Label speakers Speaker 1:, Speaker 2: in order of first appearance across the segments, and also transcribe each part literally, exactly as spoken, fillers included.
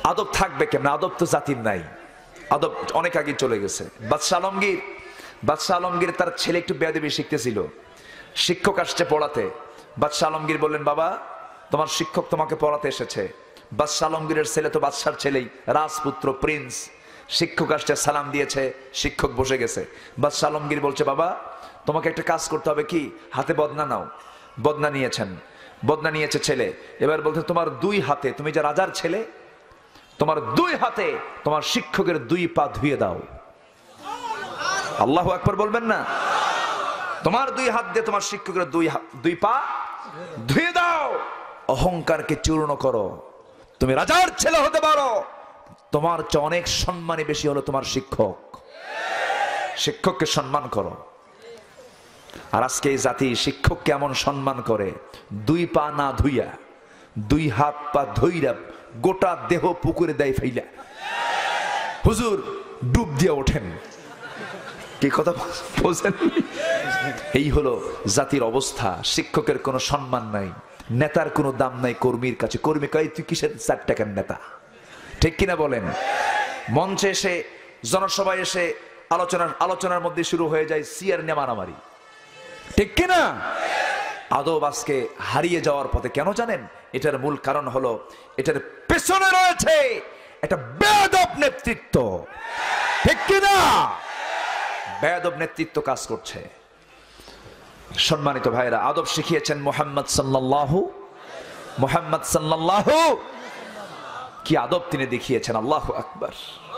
Speaker 1: আদব থাকবে কেমন? আদব তো জাতির নাই, আদব অনেক আগে চলে গেছে। বাদশাহ আলমগীর বাদশাহ আলমগীর তার ছেলে একটু বেয়াদবি শিখতেছিল, শিক্ষক আসছে পড়াতে। বাদশাহ আলমগীর বললেন, বাবা তোমার শিক্ষক তোমাকে পড়াতে এসেছে। বাদশাহ আলমগীরের ছেলে তো বাদশার ছেলেই, রাজপুত্র, প্রিন্স। শিক্ষক আসছে, সালাম দিয়েছে, শিক্ষক বসে গেছে। বাদশাহ আলমগীর বলছে, বাবা তোমাকে একটা কাজ করতে হবে, কি? হাতে বদনা নাও। বদনা নিয়েছেন, বদনা নিয়েছে ছেলে। এবার বলতে, তোমার দুই হাতে, তুমি যে রাজার ছেলে, তোমার দুই হাতে তোমার শিক্ষকের দুই পা ধুয়ে দাও। আল্লাহু আকবার বলবেন না? তোমার দুই হাত দিয়ে তোমার শিক্ষকের দুই দুই পা ধুয়ে দাও। অহংকারকে চূর্ণ করো। তুমি রাজার ছেলে হতে পারো, তোমার চেয়ে অনেক সম্মানী বেশি হলো তোমার শিক্ষক। শিক্ষককে সম্মান করো। আর আজকে এই জাতি শিক্ষককে এমন সম্মান করে, দুই পা না ধুইয়া, দুই হাত পা ধুইরা গোটা দেহ পুকুরে দেয় ফেইলা। হুজুর ডুব দিয়ে ওঠেন। কি কথা বলছেন? এই হলো জাতির অবস্থা। শিক্ষকের কোনো সম্মান নাই, নেতার কোনো দাম নাই কর্মীর কাছে। কর্মী কয়, তুই কিসের চার টাকার নেতা? ঠিক কিনা বলেন? মঞ্চে এসে, জনসভায় এসে আলোচনার আলোচনার মধ্যে শুরু হয়ে যায় সিয়ার নিয়ে মারামারি। ঠিক কিনা? আদব আজকে হারিয়ে যাওয়ার পথে। কেন জানেন? এটার মূল কারণ হলো, এটার পেছনে রয়েছে একটা বেয়াদব নেতৃত্ব। ঠিক কিনা? বেয়াদব নেতৃত্ব কাজ করছে। সম্মানিত ভাইরা, আদব শিখিয়েছেন মুহাম্মদ সাল্লাল্লাহু মুহাম্মদ সাল্লাল্লাহু কি আদব তিনি দেখিয়েছেন! আল্লাহু আকবার।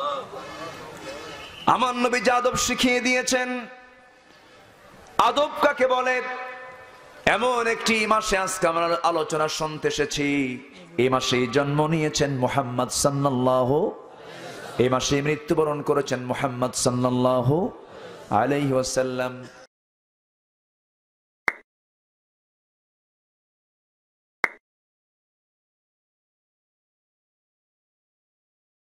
Speaker 1: আমার নবী যে আদব শিখিয়ে দিয়েছেন। আদব কাকে বলে? এমন একটি মাসে আজকে আমরা আলোচনা শুনতে এসেছি। এই মাসে জন্ম নিয়েছেন মুহাম্মদ সাল্লাল্লাহু, এই মাসে মৃত্যুবরণ করেছেন মুহাম্মদ সাল্লাল্লাহু আলাইহি ওয়াসাল্লাম।